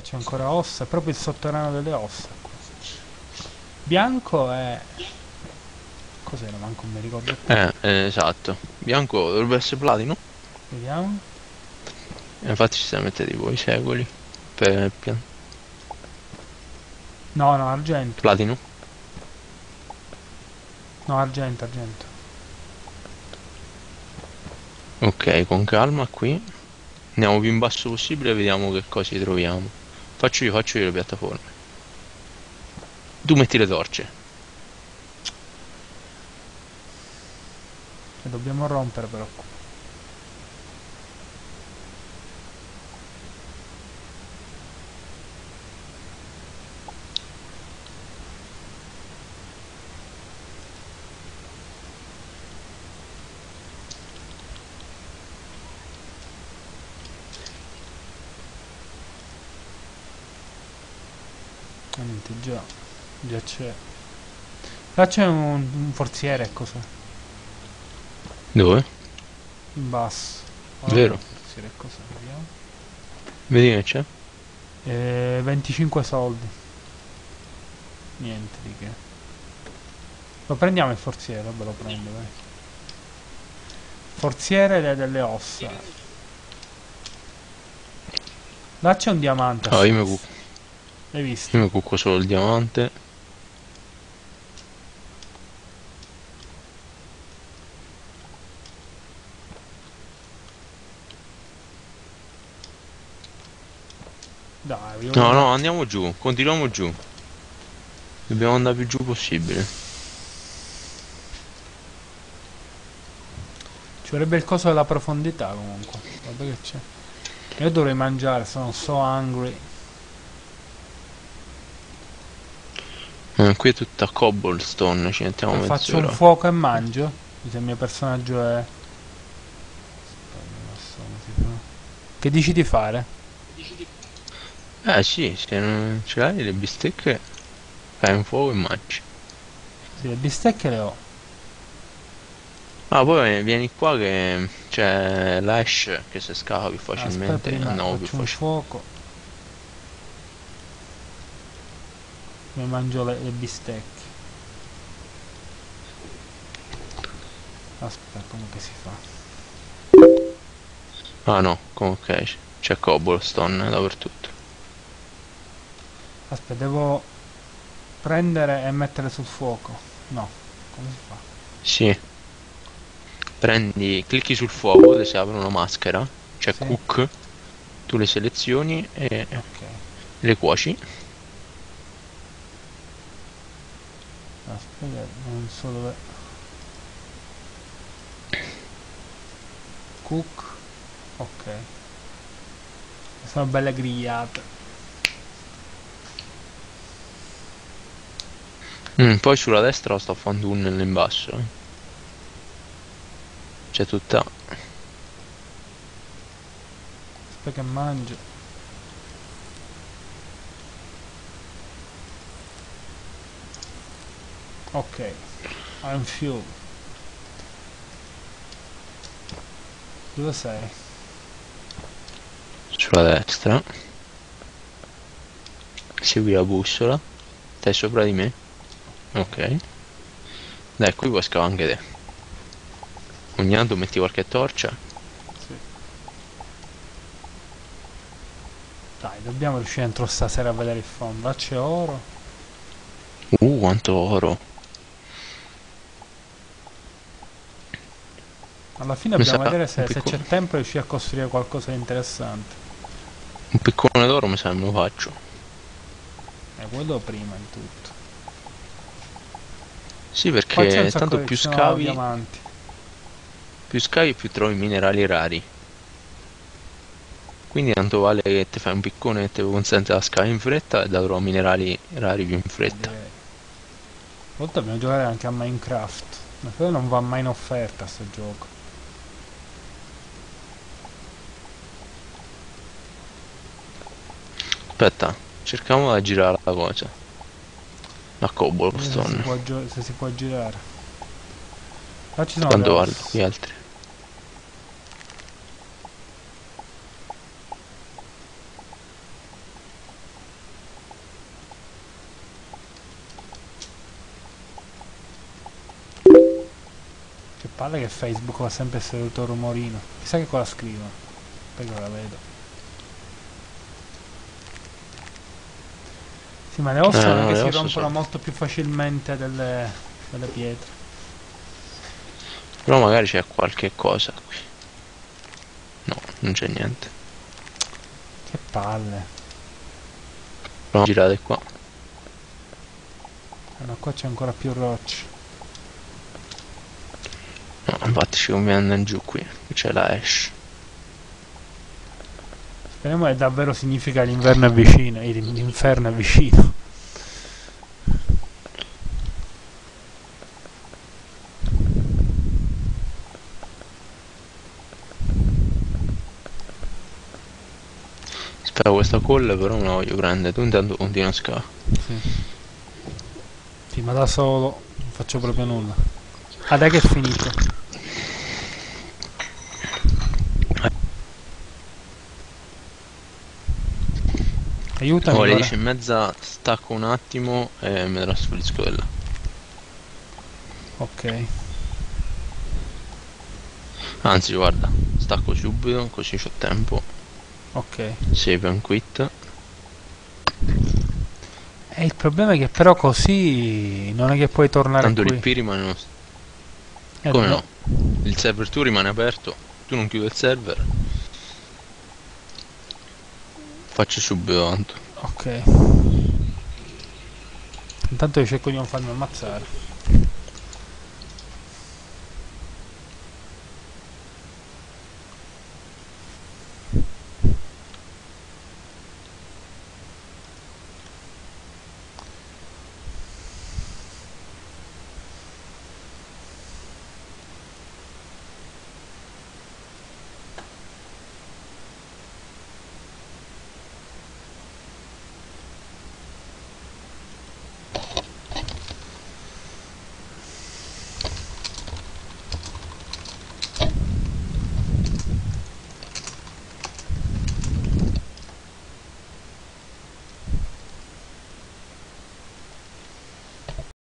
c'è ancora ossa, è proprio il sotterraneo delle ossa. Bianco è... Cos'era? Manco mi ricordo più. Esatto. Bianco dovrebbe essere platino. Vediamo. Infatti ci siamo mettiti tipo i secoli. Per No, no, argento. platino. No, argento, argento. Ok, con calma qui. Andiamo più in basso possibile e vediamo che cosa ci troviamo. Faccio io le piattaforme. Tu metti le torce. E dobbiamo rompere però. Niente, già c'è. Là c'è un forziere, cos'è? Dove? In basso. Oh, no, Vero? forziere, cos'è? Vediamo. Vedi che c'è? 25 soldi. Niente di che. Lo prendiamo il forziere, vabbè lo prendo, vai. Forziere delle ossa. Là c'è un diamante a Ah, sinistra. L'hai visto? io mi cucco solo il diamante. Dai, No, no, andiamo giù, continuiamo giù. Dobbiamo andare più giù possibile. ci vorrebbe il coso della profondità comunque. Guarda che c'è. Io dovrei mangiare, sono so hungry. Qui è tutta cobblestone, ci mettiamo Faccio un mezz'ora. fuoco e mangio. Se il mio personaggio è... Aspetta, non so come si fa. Che dici di fare? Sì, se non ce l'hai le bistecche, fai un fuoco e mangi. Sì, le bistecche le ho. Ah, poi vieni qua che c'è l'ash che se scava più Aspetta, facilmente prima andiamo più faccio un facilmente. fuoco. Mi mangio le bistecche. Aspetta, come che si fa? Ah no, ok, c'è cobblestone dappertutto. Aspetta, devo prendere e mettere sul fuoco. No, come si fa? Sì, clicchi sul fuoco, ti si apre una maschera, c'è Sì? cook, tu le selezioni e Ok. le cuoci. Aspetta, non so dove... Cook. Ok. Sono belle grigliate. Poi sulla destra sto a un tunnel in basso. C'è tutta... Aspetta che mangio. Ok. I'm full. Dove sei? sulla destra. Segui la bussola. Stai sopra di me. Ok. Dai, qui puoi scavare anche te. Ogni tanto metti qualche torcia. Sì. Dai, dobbiamo riuscire entro stasera a vedere il fondo. Là c'è oro. Quanto oro. Alla fine Mi sa dobbiamo vedere un se c'è piccone. tempo e riuscire a costruire qualcosa di interessante. Un piccone d'oro mi sa che me lo faccio. Quello prima di tutto. Sì, Qua c'è un perché sacco tanto di... ci sono diamanti. più scavi più trovi minerali rari. Quindi tanto vale che ti fai un piccone che ti consente da scavare in fretta e da trovare minerali rari più in fretta. Direi. A volte dobbiamo giocare anche a Minecraft. Ma quello non va mai in offerta sto gioco. Aspetta, cerchiamo di girare la cosa. La Vediamo se si cobblestone. può, se si può girare. Là ci sono le Quanto vale? Qui ossa. altri. Che palle che Facebook va sempre il rumorino. Chissà che cosa scrivono. Poi la vedo. Sì, ma le ossa non è no, che le si ossa rompono sono. molto più facilmente delle pietre. Però magari c'è qualche cosa qui. No, non c'è niente. Che palle. Proviamo a girare qua. No, qua c'è ancora più roccia. No, infatti ci conviene andare giù qui. Qui c'è la ash. Speriamo che davvero significa l'inverno è vicino. L'inferno è vicino. Spero questa colla però me la voglio prendere. Tu intanto continua a scavare. Sì. Sì, ma da solo non faccio proprio nulla. Ah, dai che è finito. Aiutami Oh, alle ora. 10:30 stacco un attimo e mi trasferisco da là. Ok. Anzi, guarda, stacco subito così c'ho tempo. Ok. Save and quit. E il problema è che però così non è che puoi tornare Tanto qui. l'IP rimane uno. Eh, Come no. no? Il server tu rimane aperto. Tu non chiudi il server. Faccio subito tanto. Ok. Intanto io cerco di non farmi ammazzare.